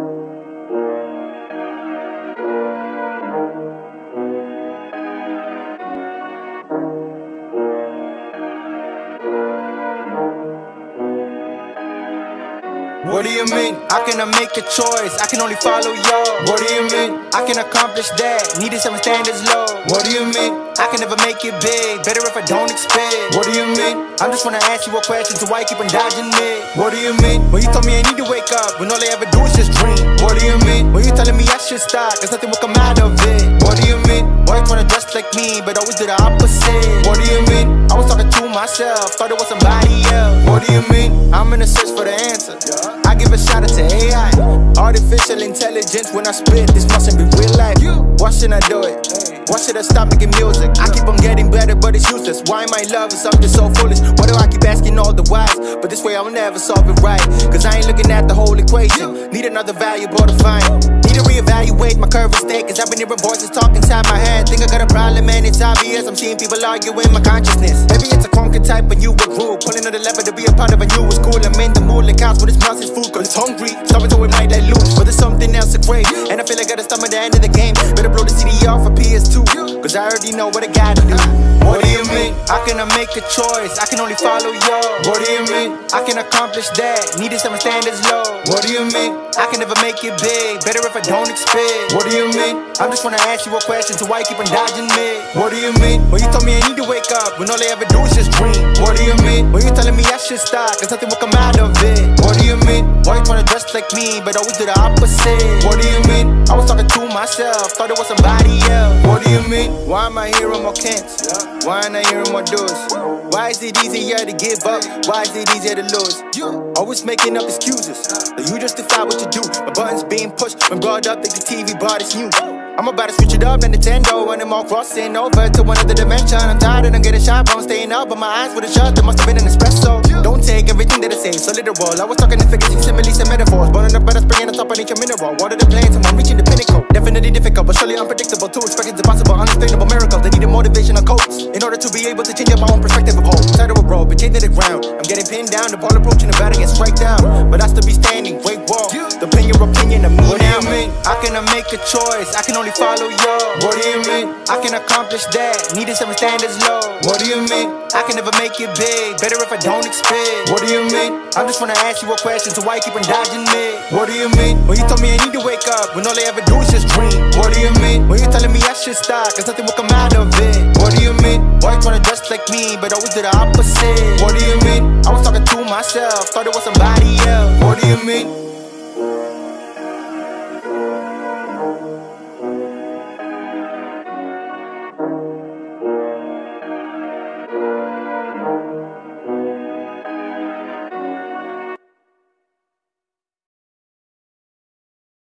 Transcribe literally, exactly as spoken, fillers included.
What do you mean? How can I make a choice? I can only follow y'all. What do you mean? I can accomplish that. Needed some standards low. What do you mean? I can never make it big. Better if I don't expect. What do you mean? I'm just wanna ask you a question, so why you keep on dodging me? What do you mean? When you told me I need to wake up, when all I ever do is just dream. What do you mean? When you telling me I should stop, cause nothing will come out of it. What do you mean? Why you tryna dress like me, but always do the opposite? What do you mean? I was talking to myself, thought it was somebody else. What do you mean? I'm in a search for the answer. I give a shout out to A I, artificial intelligence. When I spit, this mustn't be real life. Why should I do it? Why should I stop making music? I keep on getting better, but it's useless. Why am I loving something so foolish? Why do I keep asking all the whys? But this way I'll never solve it right, cause I ain't looking at the whole equation. Need another variable to find. Need to reevaluate my current state, cause I've been hearing voices talk inside my head. Think I got a problem and it's obvious. I'm seeing people arguing my consciousness. Maybe it's a conquer type, but you a group. Pulling on the lever to be a part of a new was cool. I'm in the mood like cows with his mouth is food, cause it's hungry. Something so it might let loose, but there's something else to crave. And I feel like I gotta stop at the end of the game. Better blow the C D off for P S two, cause I already know what I gotta do. What do you mean? How can I make a choice? I can only follow y'all. What do you mean? I can accomplish that. Needed some standards low. What do you mean? I can never make it big. Better if I don't expect. What do you mean? I'm just wanna ask you a question, so why you keep on dodging me? What do you mean? When you told me I need to wake up, when all I ever do is just dream. What do you mean? When you telling me I should stop, cause nothing will come out of it. What do you mean? Why you tryna dress like me, but always do the opposite? What do you mean? I was talking to myself, thought it was somebody else. What do you mean? Why am I hearing more cants? Why am I hearing more doors? Why is it easier to give up? Why is it easier to lose? Always making up excuses, so you justify what you do. My buttons being pushed, when brought up, think the T V bought is new. I'm about to switch it up, then Nintendo, and I'm all crossing over to another dimension. I'm tired and I'm getting sharp, I'm staying up, but my eyes would've shut. There must have been an espresso. Don't take everything that I say so literal. I was talking in figures, similes, and metaphors. Burning up and springing on top of each mineral. Water the plains, and I'm reaching the pinnacle. Definitely difficult, but surely unpredictable. Too expect it's impossible, unexplainable miracles. They need a motivational coach in order to be able to change up my own perspective of hope. Tired of a road, but chained to the ground. I'm getting pinned down, the ball approaching, the batting, get strike down. But I still be standing, great wall. Depend your opinion of me what now. What do you mean? How can I make a choice? I can only follow y'all. What do you mean? I can accomplish that. Needed some standards low. What do you mean? I can never make it big. Better if I don't expect. What do you mean? I'm just wanna ask you a question, so why you keep on dodging me? What do you mean? When you told me I need to wake up, when all I ever do is just dream. What do you mean? When you telling me I should stop, cause nothing will come out of it. What do you mean? Why you tryna dress like me, but always do the opposite? What do you mean? I was talking to myself, thought it was somebody else. What do you mean?